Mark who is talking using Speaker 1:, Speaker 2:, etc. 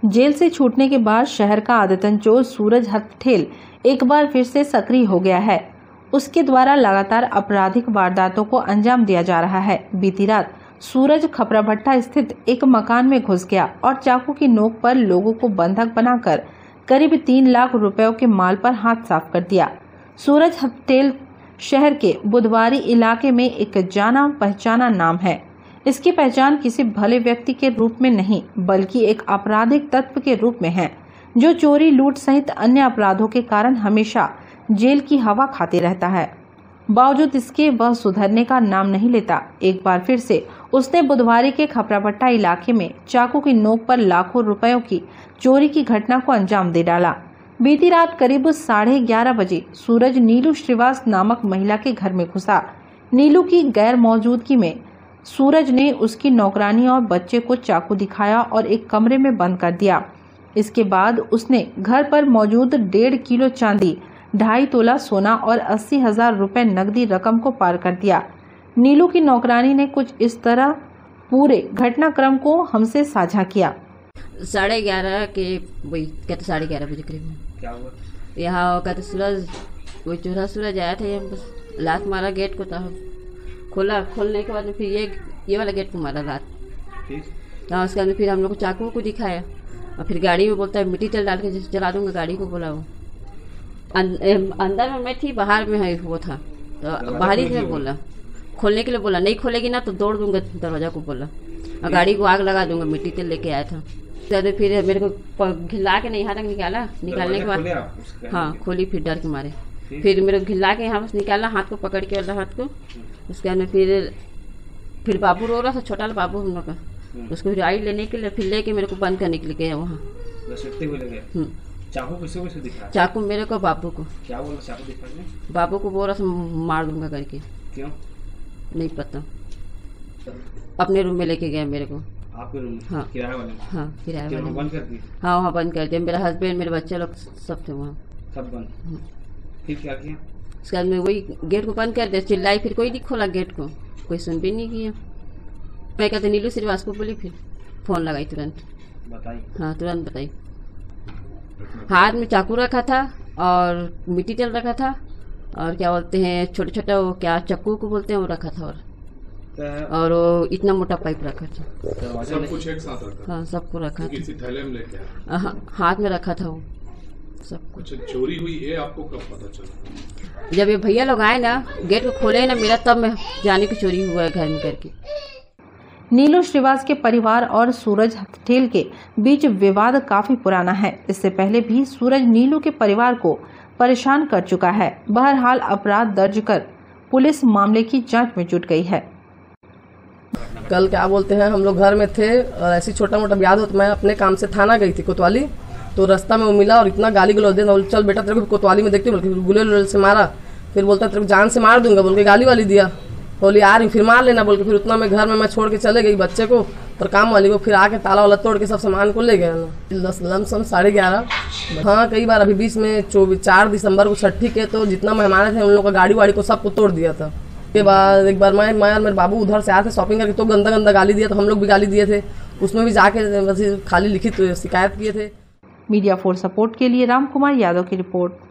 Speaker 1: Jail से छूटने के बाद शहर का आदतन चोर सूरज हथठेल एक बार फिर से सक्रिय हो गया है। उसके द्वारा लगातार आपराधिक वारदातों को अंजाम दिया जा रहा है। बीती रात सूरज खपराभट्टा स्थित एक मकान में घुस गया और चाकू की नोक पर लोगों को बंधक बनाकर करीब 3 लाख रुपयों के माल पर हाथ साफ कर दिया। सूरज हथठेल शहर के बुधवारी इलाके में एक जाना पहचाना नाम है। इसकी पहचान किसी भले व्यक्ति के रूप में नहीं बल्कि एक आपराधिक तत्व के रूप में है, जो चोरी, लूट सहित अन्य अपराधों के कारण हमेशा जेल की हवा खाते रहता है। बावजूद इसके वह सुधरने का नाम नहीं लेता। एक बार फिर से उसने बुधवारी के खपराभट्टा इलाके में चाकू की नोक पर लाखों रुपयों की चोरी की घटना को अंजाम दे डाला। बीती रात करीब 11:30 बजे सूरज नीलू श्रीवास नामक महिला के घर में घुसा। नीलू की गैर मौजूदगी में सूरज ने उसकी नौकरानी और बच्चे को चाकू दिखाया और एक कमरे में बंद कर दिया। इसके बाद उसने घर पर मौजूद 1.5 किलो चांदी, 2.5 तोला सोना और 80,000 रुपए नकदी रकम को पार कर दिया। नीलू की नौकरानी ने कुछ इस तरह पूरे घटनाक्रम को हमसे साझा किया।
Speaker 2: 11:30 के वही कहते 11:30 बजे करीब
Speaker 3: क्या हुआ?
Speaker 2: यहाँ कहते सूरज वही चौथा सूरज आया था। ये बस लात मारा गेट को, तो खोलने के बाद में फिर ये वाला गेट को मारा लात। हाँ, उसके बाद फिर हम लोग को चाकू को दिखाया और फिर गाड़ी में बोलता है मिट्टी तेल डाल के जला दूंगा गाड़ी को। बोला वो अंदर में मैं थी, बाहर में है वो था, तो बाहर ही से बोला खोलने के लिए। बोला नहीं खोलेगी ना तो तोड़ दूंगा दरवाजा को, बोला और गाड़ी को आग लगा दूंगा। मिट्टी तेल लेके आया था। फिर मेरे को घिला के नहीं यहाँ तक निकालने के बाद हाँ खोली, फिर डर के मारे फिर मेरे को घिला के यहाँ से निकाला, हाथ को पकड़ के वाला हाथ को। उसके बाद में फिर बाबू रो रहा था, छोटा बाबू हम लोग का, उसको फिर आई लेने के लिए, फिर लेके मेरे को बंद करने के लिए गया वहाँ।
Speaker 3: चाकू किसको दिखा?
Speaker 2: चाकू मेरे को बाबू को।
Speaker 3: क्या बोला चाकू दिखाने?
Speaker 2: बाबू को बोल रहा मार दूंगा करके।
Speaker 3: क्यों?
Speaker 2: नहीं पता। अपने रूम में लेके गया मेरे को।
Speaker 3: आपके रूम में?
Speaker 2: हाँ,
Speaker 3: किराए वाले में?
Speaker 2: हाँ, किराए वाले में
Speaker 3: बंद कर दिया?
Speaker 2: हाँ, वहाँ बंद कर दिया। मेरा हस्बैंड, मेरे बच्चे लोग सब थे वहाँ,
Speaker 3: सब बंद। फिर क्या किया?
Speaker 2: उसके बाद में वही गेट को बंद कर दिया, चिल्लाई, फिर कोई नहीं खोला गेट को, कोई सुन भी नहीं किया। मैं कहते नीलू श्रीवास को बोली, फिर फोन लगाई तुरंत।
Speaker 3: बताई?
Speaker 2: हाँ, तुरंत बताई। हाथ में चाकू रखा था और मिट्टी तेल रखा था और क्या बोलते हैं छोटे छोटे वो क्या चक्कू को बोलते हैं वो रखा था, और वो इतना मोटा पाइप रखा था।
Speaker 4: सब कुछ एक साथ रखा?
Speaker 2: हाँ, सबको रखा था।
Speaker 4: किसी थैले में लेके आया?
Speaker 2: हाथ में रखा था वो सब कुछ।
Speaker 4: चोरी हुई ये आपको कब पता चला?
Speaker 2: जब ये भैया लोग आए ना, गेट को खोले ना मेरा, तब मैं जाने की चोरी हुआ है घर में करके।
Speaker 1: नीलू श्रीवास के परिवार और सूरज हथठेल के बीच विवाद काफी पुराना है। इससे पहले भी सूरज नीलू के परिवार को परेशान कर चुका है। बहरहाल अपराध दर्ज कर पुलिस मामले की जांच में जुट गई है।
Speaker 5: कल क्या बोलते हैं, हम लोग घर में थे और ऐसी छोटा मोटा ब्याह हो, तो मैं अपने काम से थाना गई थी कोतवाली। तो रास्ता में वो मिला और इतना गाली गलौज दे, चल बेटा तेरे को कोतवाली में देखती, बोल गुलेल से मारा। फिर बोलता तेरे को जान से मार दूंगा, बोल के गाली वाली दिया। बोली आ रही, फिर मार लेना बोल के। फिर उतना मैं घर में मैं छोड़ के चले गई बच्चे को और काम वाली को। फिर आके ताला वाला तोड़ के सब सामान को ले गया ना। 11:30। हाँ, कई बार अभी बीच में 4 दिसंबर को छठी के तो जितना मेहमान थे उन लोग का गाड़ी वाड़ी को सबको तोड़ दिया था। के बाद एक बार मैं और मेरे बाबू उधर से आए थे शॉपिंग करके, तो गंदा गंदा गाली दिया, तो हम लोग भी गाली दिए थे। उसमें भी जाके खाली लिखित शिकायत किए थे।
Speaker 1: मीडिया 4 सपोर्ट के लिए राम कुमार यादव की रिपोर्ट।